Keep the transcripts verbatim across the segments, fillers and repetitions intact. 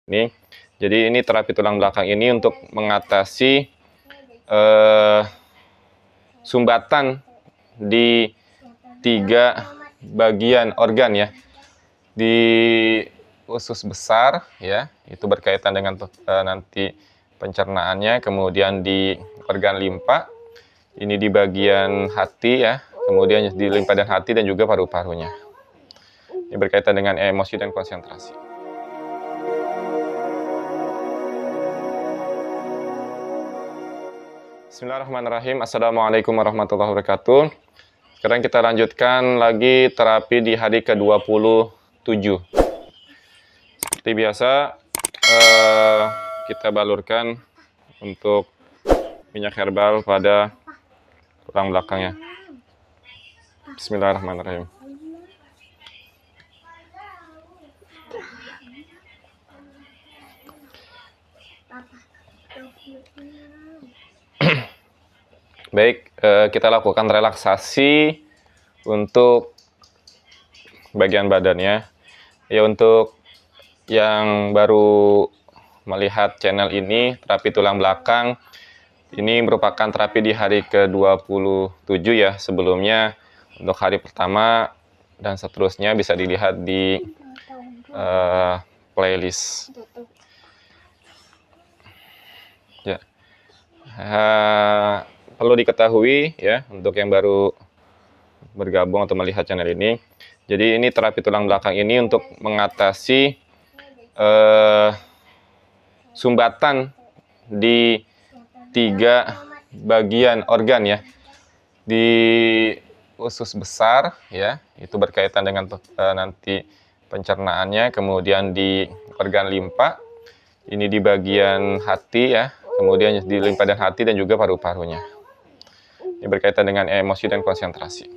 Ini, jadi ini terapi tulang belakang ini untuk mengatasi eh, sumbatan di tiga bagian organ ya, di usus besar ya, itu berkaitan dengan eh, nanti pencernaannya, kemudian di organ limpa, ini di bagian hati ya, kemudian di limpa dan hati dan juga paru-parunya. Ini berkaitan dengan emosi dan konsentrasi. Bismillahirrahmanirrahim. Assalamualaikum warahmatullahi wabarakatuh. Sekarang kita lanjutkan lagi terapi di hari ke dua puluh tujuh. Seperti biasa, eh, kita balurkan untuk minyak herbal pada tulang belakangnya. Bismillahirrahmanirrahim. Baik, eh, kita lakukan relaksasi untuk bagian badannya. Ya, untuk yang baru melihat channel ini, terapi tulang belakang, ini merupakan terapi di hari ke dua puluh tujuh ya. Sebelumnya untuk hari pertama dan seterusnya bisa dilihat di uh, playlist. Ya. Uh, perlu diketahui ya, untuk yang baru bergabung atau melihat channel ini, jadi ini terapi tulang belakang ini untuk mengatasi uh, sumbatan di tiga bagian organ ya, di usus besar ya, itu berkaitan dengan uh, nanti pencernaannya, kemudian di organ limpa, ini di bagian hati ya, kemudian di limpa dan hati dan juga paru-parunya. Ini berkaitan dengan emosi dan konsentrasi.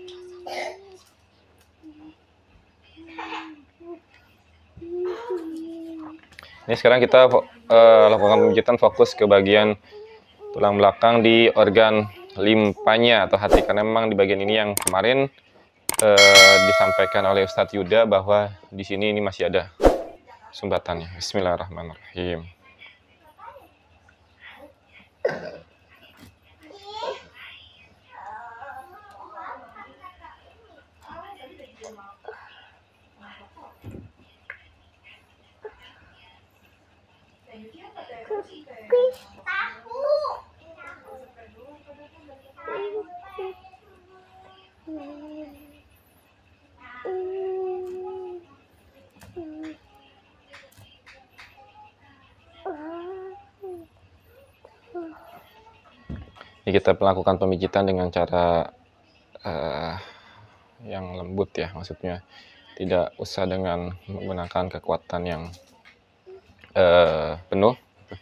Ini sekarang kita uh, lakukan pemijitan fokus ke bagian tulang belakang di organ limpanya atau hati, karena memang di bagian ini yang kemarin uh, disampaikan oleh Ustadz Yuda bahwa di sini ini masih ada sumbatannya. Bismillahirrahmanirrahim. Ini kita melakukan pemijitan dengan cara uh, yang lembut ya, maksudnya tidak usah dengan menggunakan kekuatan yang uh, penuh.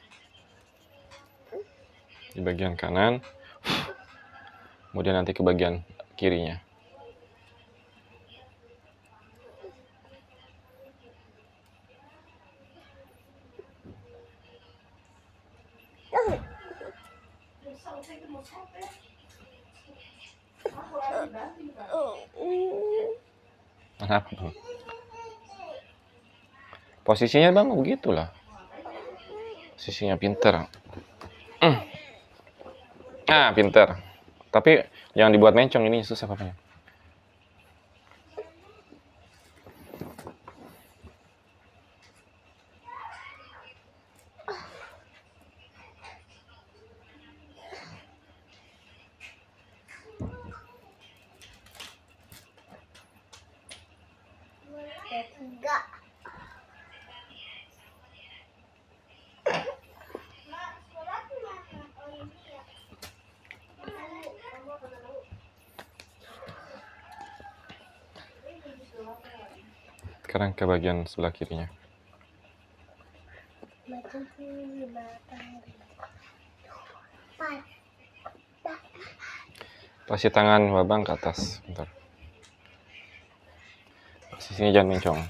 Di bagian kanan, kemudian nanti ke bagian kirinya. Kenapa bang? Posisinya bang begitulah. Posisinya pinter. Mm. Ah, pinter. Tapi yang dibuat mencong ini susah papanya. Enggak. Sekarang ke bagian sebelah kirinya. Kasih tangan babang ke atas. Bentar. Posisinya jangan mencong.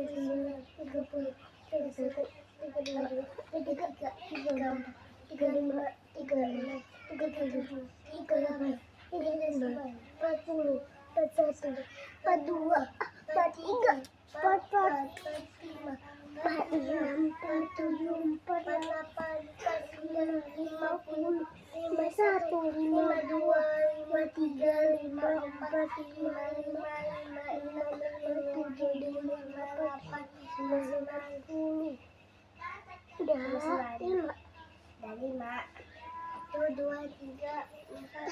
sembilan, tiga puluh, tiga puluh satu, tiga puluh dua, tiga puluh tiga, tiga puluh empat, tiga puluh lima, tiga puluh enam, tiga puluh tujuh, tiga puluh delapan, tiga puluh sembilan, empat puluh, empat puluh satu, empat puluh dua, empat puluh tiga, empat puluh empat, empat puluh lima, empat puluh enam, empat puluh tujuh, empat puluh delapan, empat puluh sembilan, lima puluh, lima puluh satu, lima puluh dua, lima puluh tiga, lima puluh empat, lima puluh lima, lima puluh enam, lima puluh tujuh, lima puluh delapan, sembilan puluh. Udah lima. Udah lima. Satu, dua, tiga, empat.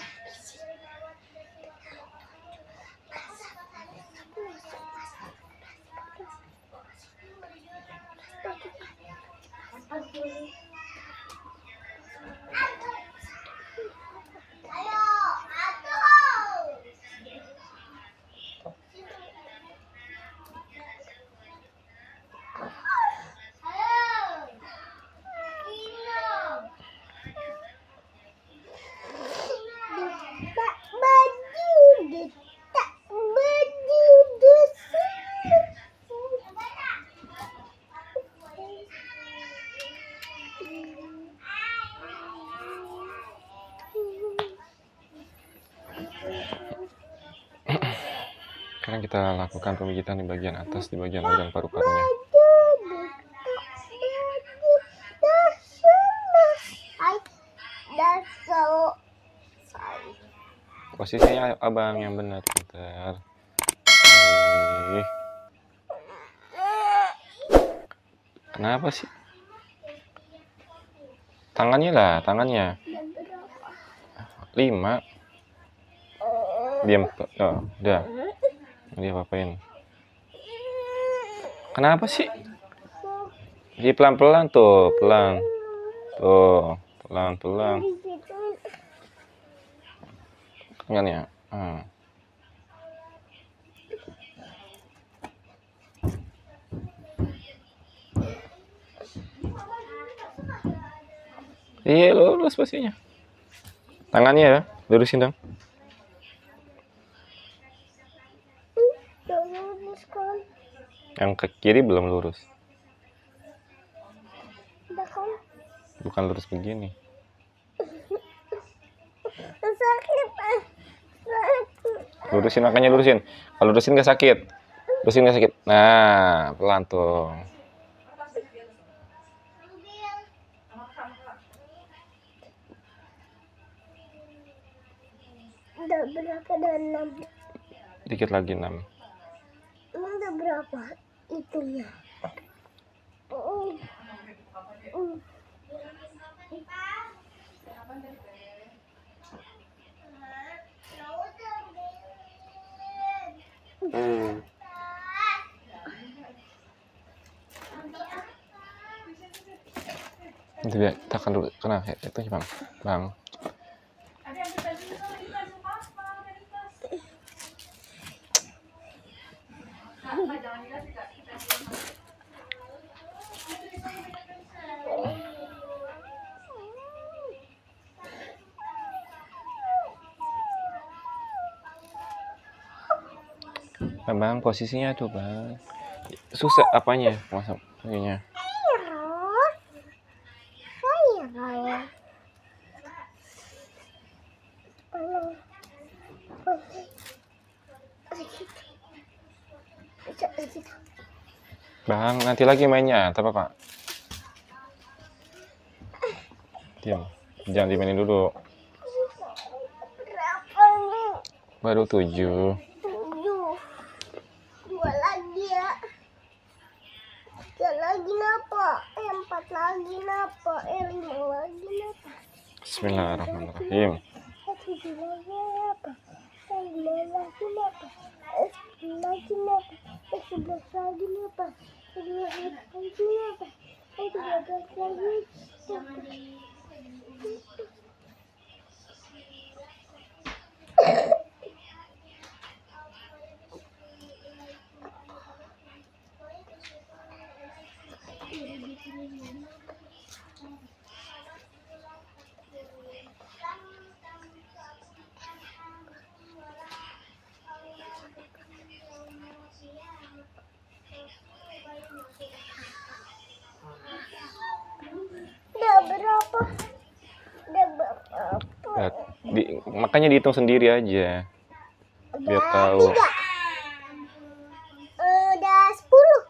Empat puluh. Sekarang kita lakukan pemijitan di bagian atas, di bagian organ paru-parunya. Posisinya abang yang benar, bentar. Nih. Kenapa sih? Tangannya lah, tangannya. Lima. Diam. Oh, udah. Dia apain? Kenapa sih? Jadi pelan-pelan tuh, pelan. Tuh, pelan-pelan. Tangannya. Hmm. Iya, lurus posisinya. Tangannya ya, lurusin dong. Yang ke kiri belum lurus. Bukan lurus begini. Lurusin, makanya lurusin. Kalau lurusin nggak sakit. Lurusin nggak sakit. Nah, pelan tuh. Udah berapa? Udah enam. Dikit lagi enam. Emang udah berapa itunya? Oh. Oh. Hmm. Nanti biar tekan dulu. Kena itu bang, bang. Bang, posisinya tuh bang. Susah apanya? Masa ininya? Bang, nanti lagi mainnya, apa pak? Diam, jangan dimainin dulu. Baru tujuh. Dua lagi ya. Tiga lagi napa? Eh, empat lagi napa? Eh, lima lagi napa? Bismillahirrahmanirrahim. Eh, tujuh lagi napa? Eh, lima lagi napa? Eh, sepuluh lagi napa? Eh, sebelas lagi napa? Eh, dua belas lagi napa? Eh, tiga belas lagi napa? Di, makanya dihitung sendiri aja. Biar Udah tahu. tiga. Eh, udah sepuluh.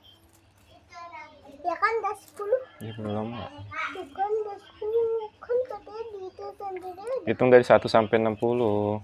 Ya kan udah sepuluh. Ya belum. Bukan udah sepuluh. Kan katanya dihitung sendiri. Hitung dari satu sampai enam puluh.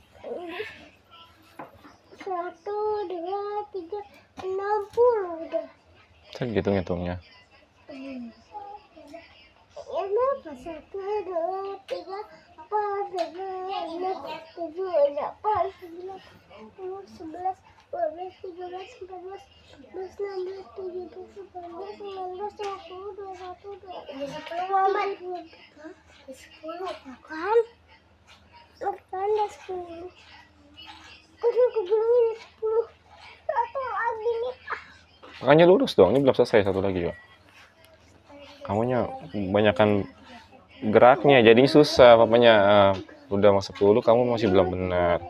Satu, dua, tiga, enam puluh udah. Saya gitu ngitungnya. Hmm. Ya kenapa? Satu, dua, tiga, empat, lima, enam, tujuh, delapan, sembilan, sepuluh, sebelas, dua belas, tiga belas, empat belas, lima belas, enam belas, tujuh belas, delapan belas, sembilan belas, dua puluh, dua puluh satu, dua puluh dua, Muhammad. Sepuluh, kan? Kan ada sepuluh. Kok aku bilang ini sepuluh? Satu lagi nih. Makanya lurus dong. Ini belum selesai satu lagi juga. Kamunya kebanyakan geraknya, jadi susah. Papanya uh, udah mau sepuluh, kamu masih belum benar.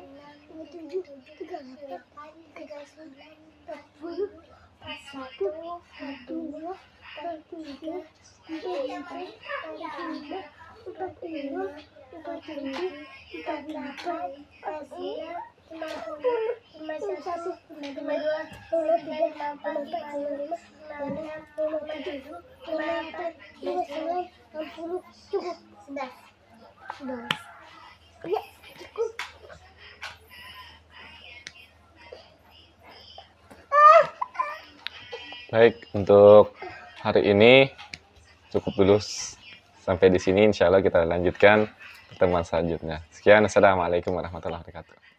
Ya, cukup. Baik, untuk hari ini cukup dulu sampai di sini. Insya Allah kita lanjutkan pertemuan selanjutnya. Sekian, assalamualaikum warahmatullahi wabarakatuh.